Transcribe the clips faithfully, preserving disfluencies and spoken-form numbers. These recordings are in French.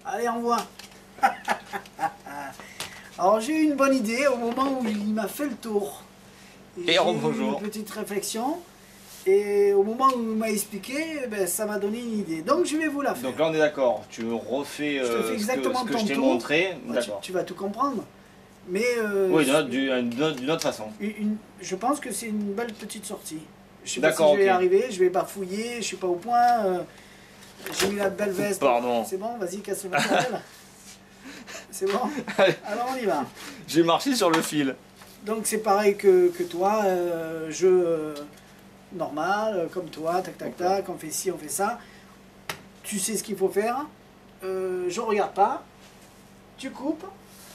Allez, envoie. Alors j'ai eu une bonne idée au moment où il m'a fait le tour. Et j'ai eu bonjour. une petite réflexion. Et au moment où il m'a expliqué, ben, ça m'a donné une idée. Donc je vais vous la faire. Donc là on est d'accord, tu me refais Je te euh, fais ce que, exactement ce que ton je t'ai tour. montré. Ouais, tu, D'accord. tu vas tout comprendre. Mais euh, Oui, d'une autre, d'une autre- d'une autre façon. une- une- je pense que c'est une belle petite sortie. Je sais pas si D'accord, je vais y ok. arriver, je vais bafouiller, je suis pas au point. euh, J'ai mis la belle veste. Pardon. C'est bon, vas-y, casse le matériel. C'est bon. Alors on y va. J'ai marché sur le fil. Donc c'est pareil que, que toi, euh, jeu euh, normal, euh, comme toi, tac tac tac, on fait ci, on fait ça. Tu sais ce qu'il faut faire. Euh, je regarde pas. Tu coupes.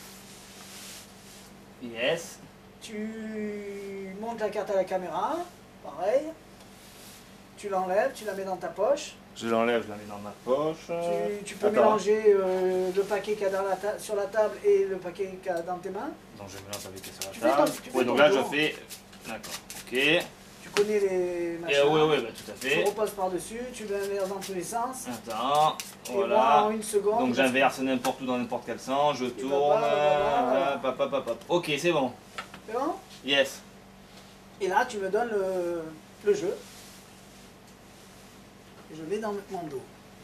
Yes. Tu montes la carte à la caméra. Pareil. Tu l'enlèves, tu la mets dans ta poche. Je l'enlève, je la mets dans ma poche. Tu, tu peux Attends. mélanger euh, le paquet qu'il y a dans la ta- sur la table et le paquet qu'il y a dans tes mains. Donc je mélange avec sur Tu la fais table. ton- tu fais Ouais, donc ton là tour. je fais. D'accord. Ok. Et Tu connais les machins. oui, oui, bah, tout à Tu fait. reposes par-dessus, tu l'inverses dans tous les sens. Attends. Et moi, Voilà. en une seconde. Donc j'inverse n'importe où dans n'importe quel sens. Je tourne. voilà, Hop, hop, hop, hop. Ok, c'est bon. C'est bon. Yes. Et là, tu me donnes le, le jeu. Et je vais dans mon dos.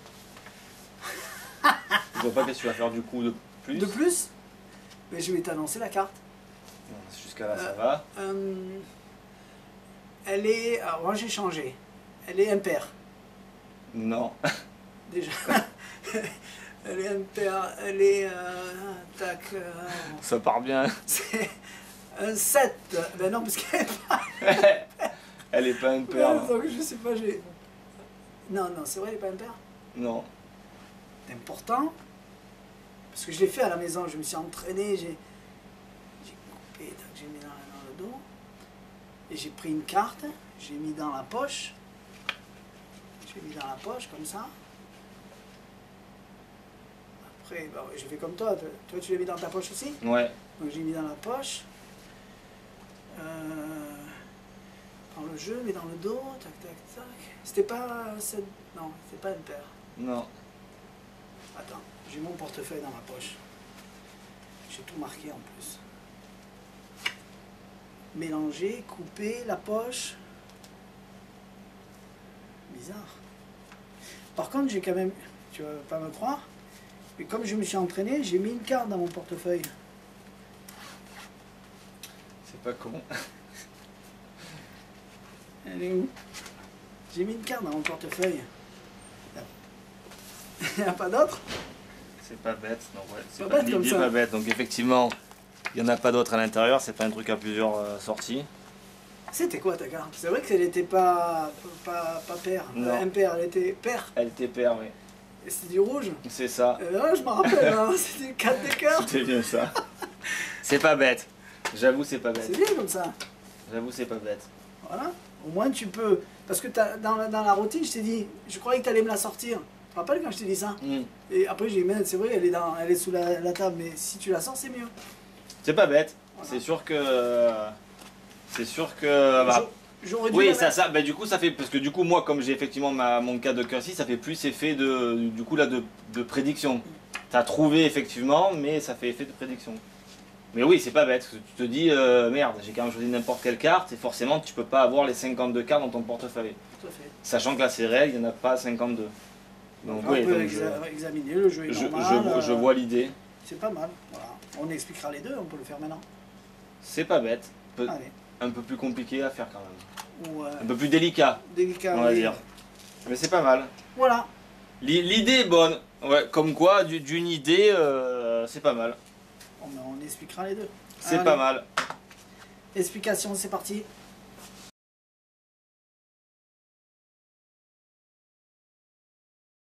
Je vois pas qu'est-ce que tu vas faire du coup de plus. De plus, mais je vais t'annoncer la carte. Bon, jusqu'à là, ça Euh, va. Euh, elle est. Alors, moi, j'ai changé. Elle est impaire. Non. Déjà. Elle est impaire. Elle est. euh, tac. euh, Ça part bien. c'est un sept. Ben non, parce qu'elle est pas. Elle est pas une paire. Donc, je sais pas, j'ai. Non, non, c'est vrai, elle est pas impaire. Non. C'est important. Parce que je l'ai fait à la maison, je me suis entraîné, j'ai j'ai coupé, tac, j'ai mis dans, dans le dos. Et j'ai pris une carte, j'ai mis dans la poche. J'ai mis dans la poche comme ça. Après, bah ouais, j'ai fait comme toi. Toi, tu l'as mis dans ta poche aussi? Ouais. Donc j'ai mis dans la poche. Euh, prends le jeu, mets dans le dos, tac, tac, tac. C'était pas... cette- Non, c'était pas une paire. Non. Attends, j'ai mon portefeuille dans ma poche. J'ai tout marqué en plus. Mélanger, couper la poche. Bizarre. Par contre, j'ai quand même... Tu vas pas me croire, mais comme je me suis entraîné, j'ai mis une carte dans mon portefeuille. C'est pas con. Elle est où? J'ai mis une carte dans mon portefeuille. Il n'y a pas d'autre? C'est pas bête, non, ouais. C'est Pas pas, bête comme l'idée ça. pas bête. Donc effectivement, il n'y en a pas d'autres à l'intérieur, c'est pas un truc à plusieurs euh, sorties. C'était quoi ta carte? C'est vrai qu'elle n'était pas, pas, pas paire, Non. euh, impaire, elle était paire. Elle était paire, oui. Et c'était du rouge. C'est ça. Euh, ouais, je me rappelle, hein, c'était quatre de cœur. C'était bien ça. C'est pas bête. J'avoue, c'est pas bête. C'est bien comme ça. J'avoue, c'est pas bête. Voilà. Au moins tu peux. Parce que t'as- dans, la, dans la routine, je t'ai dit, je croyais que tu allais me la sortir. Tu te rappelles quand je t'ai dit ça? Hmm. Et après j'ai dit, mais c'est vrai, elle est, dans, elle est sous la, la table, mais si tu la sors, c'est mieux. C'est pas bête. Voilà. C'est sûr que. C'est sûr que. bah, Je- J'aurais dû oui, la ça, mettre. ça, bah, du coup, ça fait. Parce que du coup, moi, comme j'ai effectivement ma, mon cas de cursis, ça fait plus effet de. Du coup, là, de, de prédiction. T'as trouvé effectivement, mais ça fait effet de prédiction. Mais oui, c'est pas bête. Parce que tu te dis, euh, merde, j'ai quand même choisi n'importe quelle carte, et forcément, tu peux pas avoir les cinquante-deux cartes dans ton portefeuille. Tout à fait. Sachant que là, c'est réel, il n'y en a pas cinquante-deux. Donc, on oui, peut donc exa- examiner, le jeu est je, je, normal. je, je euh, vois l'idée. C'est pas mal. Voilà. On expliquera les deux, on peut le faire maintenant. C'est pas bête. Peu- Allez. un peu plus compliqué à faire quand même. Ou, euh, Un peu plus délicat, délicat. on va oui. dire. Mais c'est pas mal. Voilà. L'i- L'idée est bonne. Ouais, comme quoi, du- d'une idée, euh, c'est pas mal. On, on expliquera les deux. C'est Allez. pas mal. Explication, c'est parti.